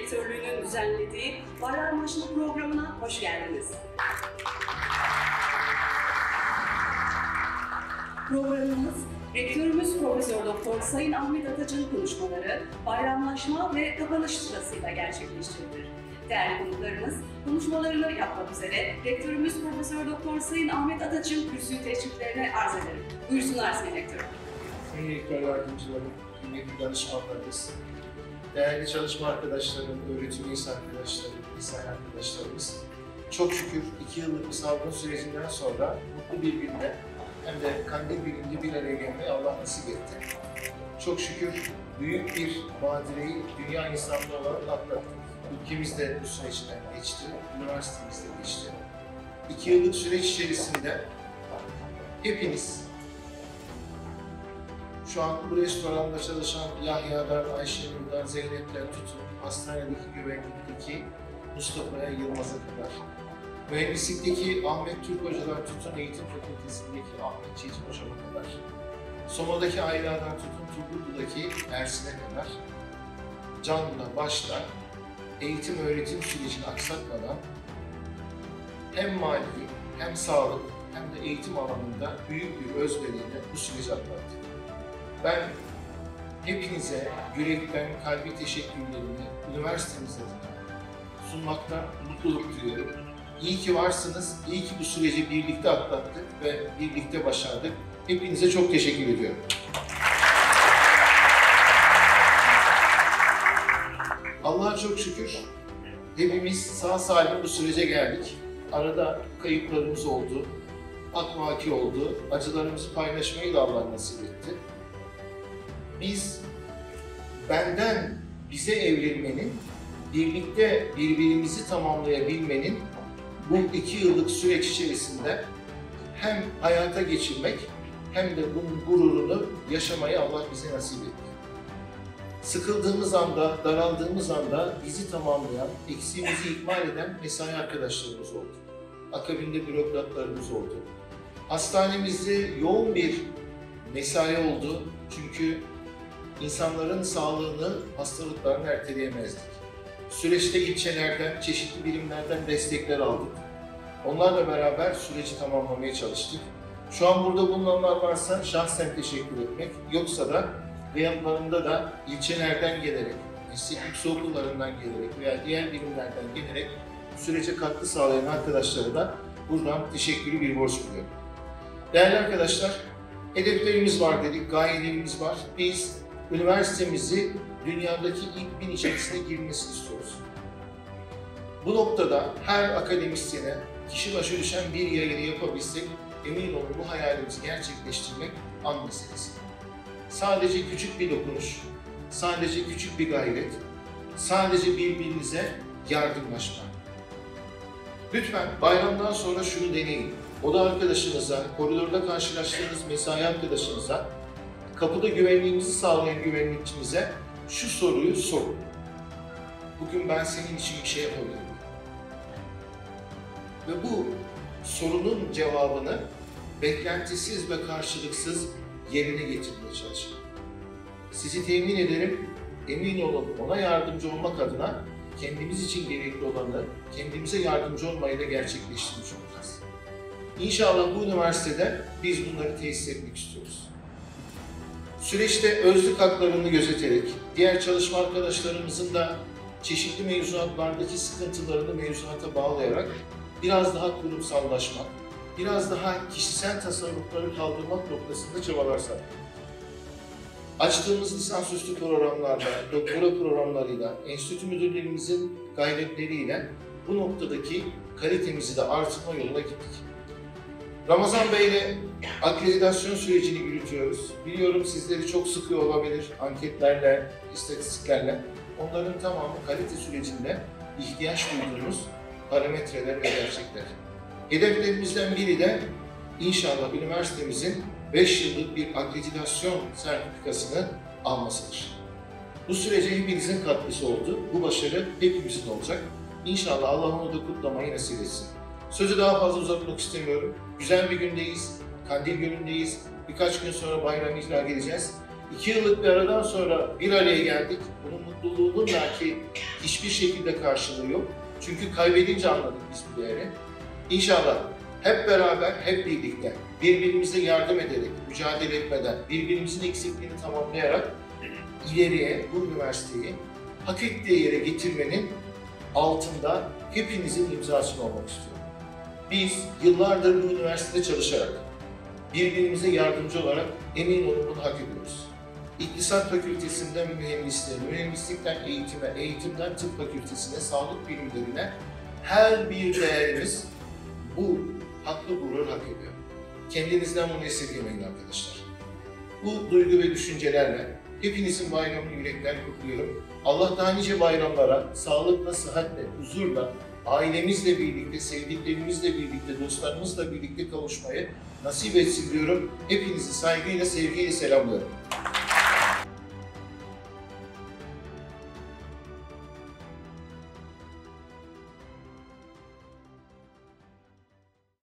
Rektörlüğü'nün düzenlediği bayramlaşma programına hoş geldiniz. Programımız, Rektörümüz Profesör Doktor Sayın Ahmet Ataç'ın konuşmaları, bayramlaşma ve kapanış sırasıyla gerçekleştirilir. Değerli konuklarımız, konuşmalarını yapmak üzere Rektörümüz Profesör Doktor Sayın Ahmet Ataç'ın kürsü teşriflerine arz ederim. Buyursunlar Sayın Rektörüm. Sayın Rektör Yardımcılarım, kıymetli danışmanlarımız, değerli çalışma arkadaşlarım, öğretim üyesi arkadaşlarım, mesai arkadaşlarımız, çok şükür 2 yıllık bir salgın sürecinden sonra mutlu bir günde hem de kandil gününde bir araya gelmeyi Allah nasip etti. Çok şükür büyük bir badireyi dünya insanlığı olarak atlattık. Ülkemiz de bu süreçten geçti, üniversitemiz de geçti. 2 yıllık süreç içerisinde hepiniz, şu an bu restoranda çalışan Yahya'dan, Ayşenur'dan, Zeynep'ten tutun, hastanedeki güvenlikteki Mustafa'ya, Yılmaz'a kadar, mühendislikteki Ahmet Türk Hocalar tutun, eğitim fakültesindeki Ahmet Çetin Hoca'ya kadar, Soma'daki Ayla'dan tutun, Turgutlu'daki Ersin'e kadar, canla başla eğitim öğretim sürecini aksatmadan hem mali hem sağlık hem de eğitim alanında büyük bir özveriyle bu süreci atlattık. Ben hepinize yürekten kalbi teşekkürlerimi üniversitemiz adına sunmaktan mutluluk duyuyorum. İyi ki varsınız, iyi ki bu süreci birlikte atlattık ve birlikte başardık. Hepinize çok teşekkür ediyorum. Allah'a çok şükür hepimiz sağ salim bu sürece geldik. Arada kayıplarımız oldu, akvaki oldu, acılarımızı paylaşmayı da Allah nasip etti. Biz benden bize evrilmenin, birlikte birbirimizi tamamlayabilmenin bu 2 yıllık süreç içerisinde hem hayata geçirmek hem de bunun gururunu yaşamayı Allah bize nasip etti. Sıkıldığımız anda, daraldığımız anda bizi tamamlayan, eksiğimizi ikmal eden mesai arkadaşlarımız oldu. Akabinde bürokratlarımız oldu. Hastanemizde yoğun bir mesai oldu çünkü insanların sağlığını, hastalıklarını erteleyemezdik. Süreçte ilçelerden, çeşitli birimlerden destekler aldık. Onlarla beraber süreci tamamlamaya çalıştık. Şu an burada bulunanlar varsa şahsen teşekkür etmek, yoksa da yanlarında da ilçelerden gelerek, meslek yüksek okullarından gelerek veya diğer birimlerden gelerek sürece katkı sağlayan arkadaşlara da buradan teşekkürü bir borç biliyorum. Değerli arkadaşlar, hedeflerimiz var dedik, gayelerimiz var. Biz üniversitemizi dünyadaki ilk 1000 içerisine girmesini istiyoruz. Bu noktada her akademisyene kişi başı düşen bir yayını yapabilsek, emin olun bu hayalimizi gerçekleştirmek an meselesi. Sadece küçük bir dokunuş, sadece küçük bir gayret, sadece birbirinize yardımlaşma. Lütfen bayramdan sonra şunu deneyin. Oda arkadaşınıza, koridorda karşılaştığınız mesai arkadaşınıza, kapıda güvenliğimizi sağlayan güvenlikçimize şu soruyu sorun. Bugün ben senin için bir şey yapabilirim. Ve bu sorunun cevabını beklentisiz ve karşılıksız yerine getirmeye çalışın. Sizi temin ederim, emin olun ona yardımcı olmak adına kendimiz için gerekli olanı, kendimize yardımcı olmayı da gerçekleştirmiş olacağız. İnşallah bu üniversitede biz bunları tesis etmek istiyoruz. Süreçte özlük haklarını gözeterek, diğer çalışma arkadaşlarımızın da çeşitli mevzuatlardaki sıkıntılarını mevzuata bağlayarak biraz daha kurumsallaşmak, biraz daha kişisel tasarrufları kaldırmak noktasında çabalar sarf. Açtığımız lisansüstü programlarla, doktora programlarıyla, enstitü müdürlerimizin gayretleriyle bu noktadaki kalitemizi de artırma yoluna gittik. Ramazan Bey ile akreditasyon sürecini yürütüyoruz. Biliyorum sizleri çok sıkıyor olabilir anketlerle, istatistiklerle. Onların tamamı kalite sürecinde ihtiyaç duyduğumuz parametreler ve gerçekler. Hedeflerimizden biri de inşallah üniversitemizin 5 yıllık bir akreditasyon sertifikasını almasıdır. Bu sürece hepinizin katkısı oldu. Bu başarı hepimizin olacak. İnşallah Allah onu da kutlamayı nasip etsin. Sözü daha fazla uzatmak istemiyorum. Güzel bir gündeyiz, kandil günündeyiz. Birkaç gün sonra bayram ihlal edeceğiz. 2 yıllık bir aradan sonra bir araya geldik. Bunun mutluluğunun belki hiçbir şekilde karşılığı yok. Çünkü kaybedince anladık biz bu değeri. İnşallah hep beraber, hep birlikte, birbirimize yardım ederek, mücadele etmeden, birbirimizin eksikliğini tamamlayarak ileriye bu üniversiteyi hak ettiği yere getirmenin altında hepinizin imzasını olmak istiyorum. Biz yıllardır bu üniversitede çalışarak, birbirimize yardımcı olarak emin olun bunu hak ediyoruz. İktisat Fakültesinden mühendisliğe, mühendislikten eğitime, eğitimden tıp fakültesine, sağlık bilimlerine her bir değerimiz bu haklı gurur hak ediyor. Kendinizden bunu esirgemeyin arkadaşlar. Bu duygu ve düşüncelerle hepinizin bayramını yürekten kutluyorum. Allah daha nice bayramlara sağlıkla, sıhhatle, huzurla, ailemizle birlikte, sevdiklerimizle birlikte, dostlarımızla birlikte kavuşmayı nasip etsin diyorum. Hepinizi saygıyla, sevgiyle selamlıyorum.